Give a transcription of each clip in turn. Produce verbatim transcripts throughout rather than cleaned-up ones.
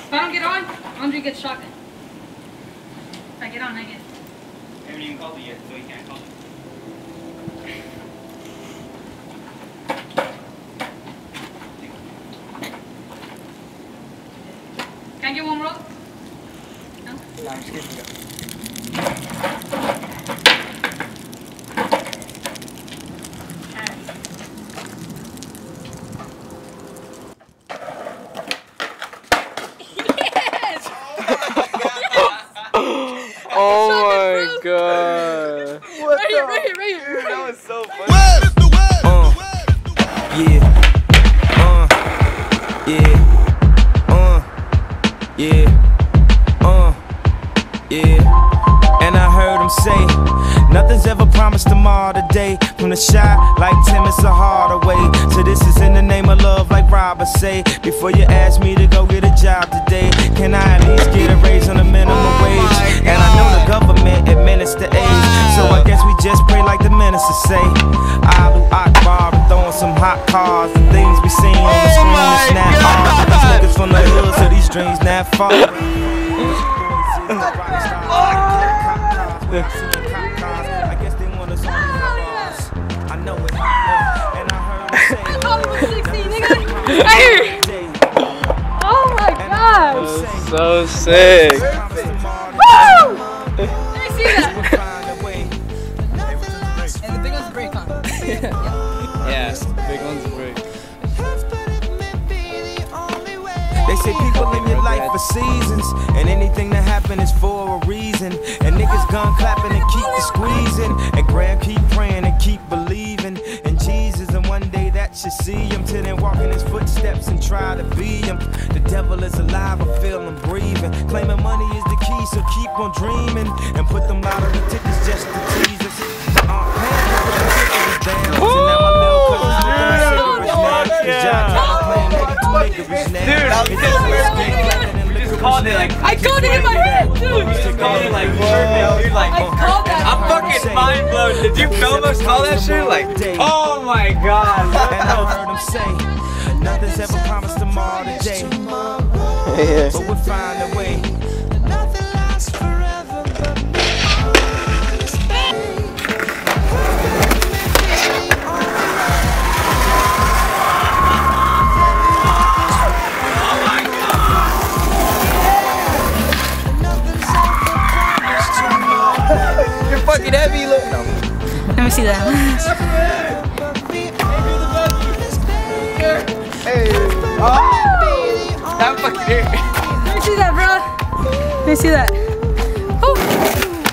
If I don't get on, Andre gets shotgun. If I get on, I get. I haven't even called it yet, so you can't call it. Can I get one roll? No? No, I'm just kidding you. Oh my god. What right here, right here, right here. Dude, that was so funny. Uh, yeah. Uh, yeah. Uh, yeah. Uh, yeah. And I heard him say, nothing's ever promised tomorrow today. From the shy, like Tim, it's a harder way. So this is in the name of love, like Robert say. Before you ask me to go get a job today, can I at least get a raise on the minimum Oh wage? And I know the government administer aid, so I guess we just pray like the minister say. Alu Akbar and throwing some hot cars, the things we seen on the screen and snap hard. These niggas from the hood, so these dreams not far. I guess they want us on these bars. I know it, and I heard them say, I called him sixteen, nigga. Right here. Oh my That god. was so sick. Woo! Let me see that. And the big one's break on. Yeah, big one's a break. They say people in your life for seasons, and anything that happen is for a reason. And niggas gun clapping and keep the squeezing, and Graham keep praying and keep believing in Jesus. And one day that should see him, till then walk in his footsteps and try to be him. The devil is alive, I feel him breathing. Claiming money is the key, so keep on dreaming, and put them lottery tickets just to tease us. My aunt Pam put the tickets down, so now my little cousin's looking at cigarettes now. His job trying to claim eighty-two acres now. Dude, I was just we just called it like I called it in my head, dude. we just called it like perfect. You're like, I called that. I'm fucking mind blown. Did you film us call that shit? Like, oh my god. And I heard him say, nothing's ever promised tomorrow today, Yeah. but we'll find a way. You're fucking heavy, look. Let me see that. Hey. Oh. That fucking hurt. Let me see that, bro. Let me see that. Woo.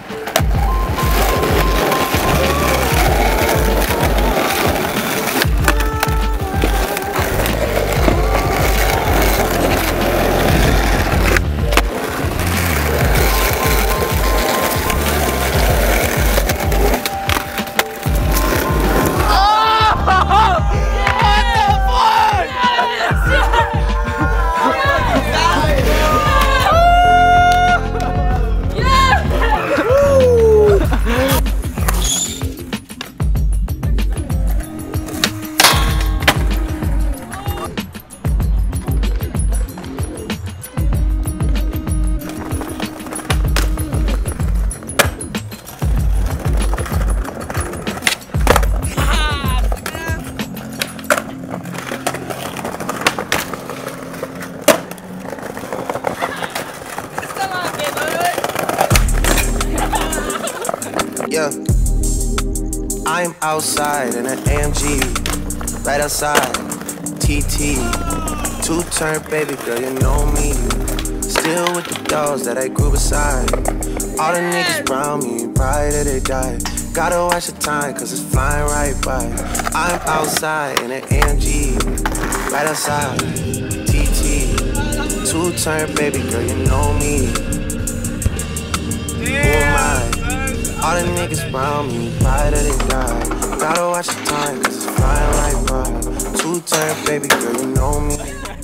Yeah, I am outside in an A M G, right outside, T T, two-turn baby girl, you know me, still with the dogs that I grew beside, all the niggas around me, right till they die, gotta watch the time cause it's flying right by, I'm outside in an A M G, right outside, T T, two-turn baby girl, you know me, who am I? All the niggas around me, right till they die. Gotta watch the time, cause it's flying right by. Two-turn baby girl, you know me.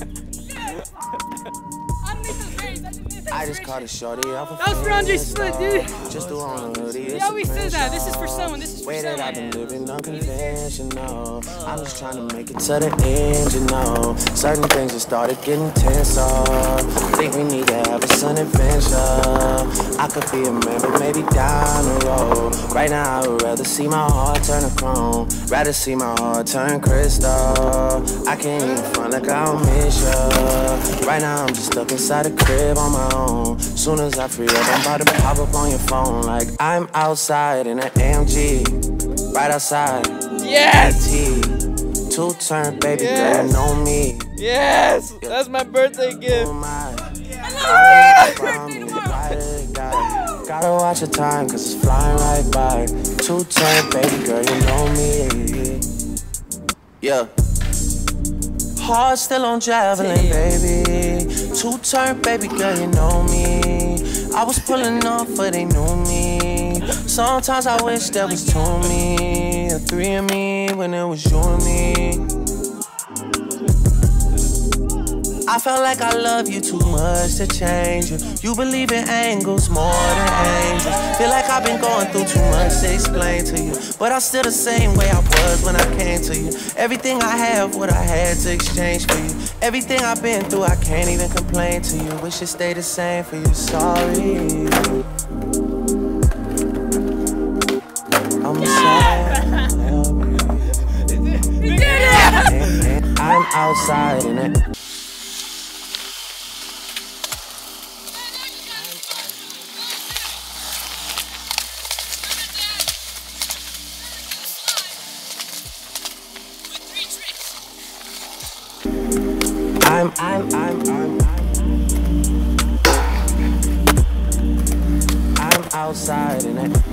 I just caught a shorty off a That was for Andre's split, dude. Just the one hoodie. He always says that. This is for someone. This is for Way that I've been someone. living unconventional. I'm just trying to make it to the end, you know. Certain things just started getting tense off. Think we could be a man, but maybe down the road. Right now I would rather see my heart turn to chrome. Rather see my heart turn crystal. I can't even front like I don't miss ya. Right now I'm just stuck inside the crib on my own. Soon as I free up, I'm about to pop up on your phone. Like I'm outside in an A M G. Right outside. Yes! Two-turn, baby Yes. girl, you know me. Yes! That's my birthday gift. Oh my. I Gotta watch the time, cause it's flying right by. Two-turn, baby girl, you know me. Yeah. Heart still on javelin, baby. Two-turn, baby girl, you know me. I was pulling off, but they knew me. Sometimes I wish there was two of me, or three of me, when it was you and me. I felt like I love you too much to change you. You believe in angels more than angels. Feel like I've been going through too much to explain to you, but I'm still the same way I was when I came to you. Everything I have, what I had to exchange for you. Everything I've been through, I can't even complain to you. Wish it stayed the same for you, sorry. I'm sorry. You did it! I'm outside in it. I'm, I'm, I'm, I'm, I'm outside in it.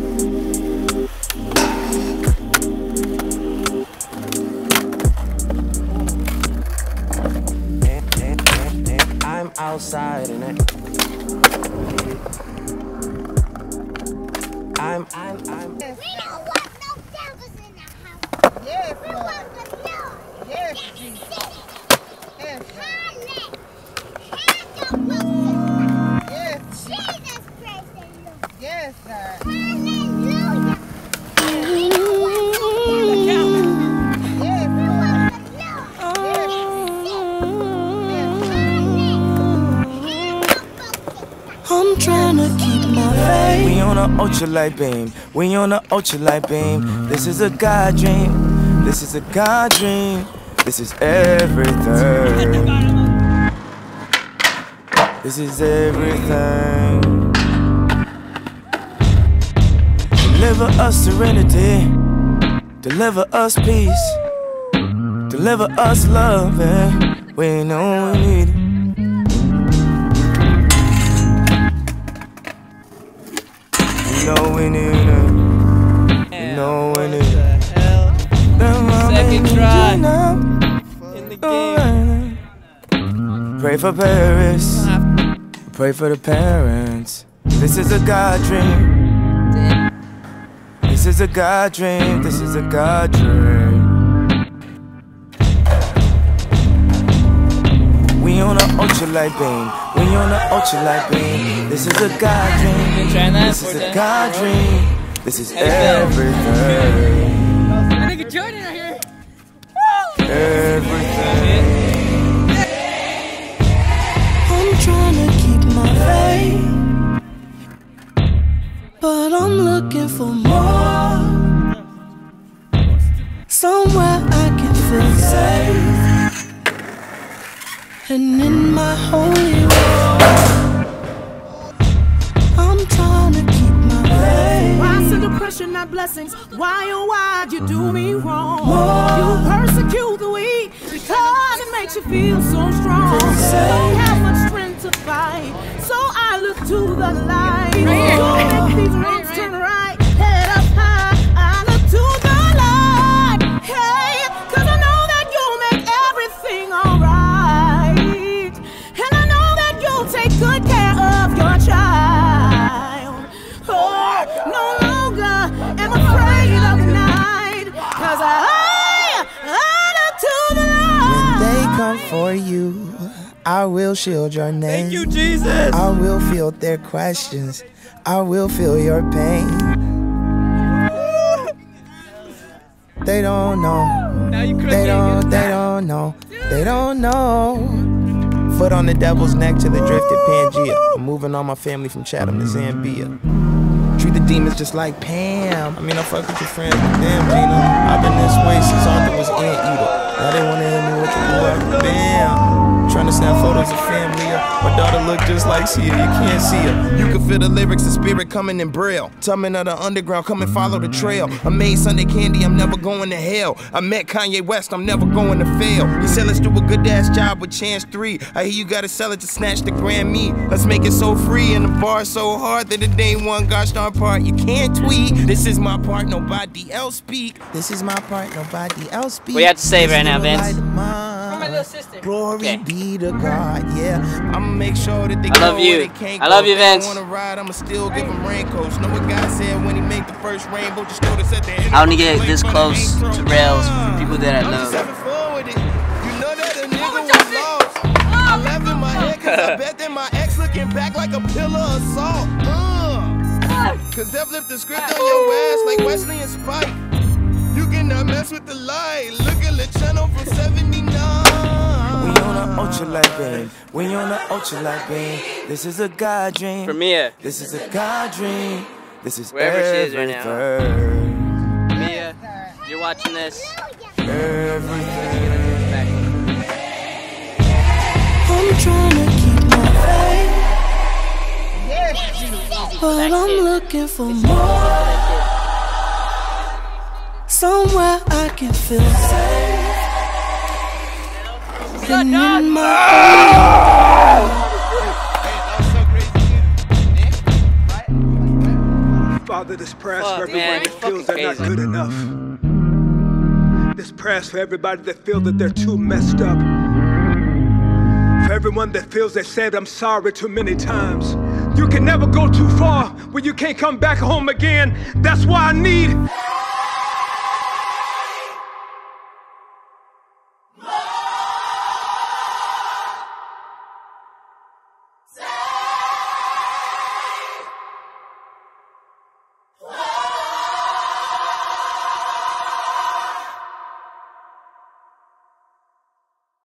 I'm outside in it. I'm, I'm, I'm. We don't want no devils in the house. Yes, We Lord. want the Lord. Yes, That's Jesus. it. Yes, Hallelujah. Hallelujah. yes, Jesus, praise the Lord. yes, God. Hallelujah. We don't want no devils. Yes, We Lord. want the Lord. I'm trying to keep my faith. We on a ultralight beam. We on a ultralight beam. This is a God dream. This is a God dream. This is everything. This is everything. Deliver us serenity. Deliver us peace. Deliver us love. And we know we need it. We know we need it. We know we need it. Second try Now. in the game. Pray for Paris. Pray for the parents. This is a God dream. This is a God dream. This is a God dream. We on an ultralight beam. We on an ultralight beam. This is a God dream. Trying that This for is a that. God dream. This is Hey, Bill. everything. Nigga Jordan right here. Everything. I'm trying to keep my faith, but I'm looking for more. Somewhere I can feel safe, and in my holy war, I'm trying to keep my faith. Why send depression, not blessings? Why, oh, why'd you do me wrong? You persecute the weak because it makes you feel so strong. Don't have much strength to fight, so I look to the light. Don't make these wrongs turn right, head up high. I look to the light, hey, cause I know that you'll make everything alright. And I know that you'll take good care of your child. Oh, no longer am afraid of the night, cause I, I look to the light. They come for you, I will shield your name. Thank you, Jesus. I will field their questions. I will feel your pain. They don't know. Now you They crazy don't, again. they don't know. They don't know. Foot on the devil's neck to the drifted Pangea. I'm moving all my family from Chatham to Zambia. Treat the demons just like Pam. I mean, I fuck with your friends, but damn, Gina, I've been this way since Arthur was Anteater. Now they wanna hit me with the blue after bam. Trying to snap photos of family. My daughter look just like Sia, you can't see her. You can feel the lyrics, the spirit coming in braille. Tumbling of the underground, come and follow the trail. I made Sunday candy, I'm never going to hell. I met Kanye West, I'm never going to fail. He said let's do a good ass job with Chance three. I hear you gotta sell it to snatch the Grammy. Let's make it so free and the bar so hard that it ain't one gosh darn part you can't tweet. This is my part, nobody else speak. This is my part, nobody else speak. What you have to say right now, Vince? For my little sister. Glory Okay. be to God, yeah. I'ma make sure that they I love go you. where they can't I love go. you, If they Vince. wanna ride, I'ma still give them raincoats. Know what God said when he made the first rainbow? Just notice at the end. I only get this close to rails from people that I I'm just love. having fun with it. You know that a nigga was lost. I laugh in my head cause I bet that my ex looking back like a pillar of salt. Uh. Cause they've flipped the script on your ass like Wesley and Spike. You cannot mess with the light. Look at the channel from seventy-nine. We on a ultralight beam. We on a ultralight beam. This is a God dream. For Mia. This is a God dream. This is Wherever she is right now. everything. Mia, you're watching this. Everything. I'm trying to keep my faith, Yes, but I'm looking for more. Somewhere I can feel safe. And in my Father, this prayer's Fuck, for everybody man, that you're feels they're not fucking good enough. This prayer's for everybody that feels that they're too messed up. For everyone that feels they said I'm sorry too many times. You can never go too far when you can't come back home again. That's why I need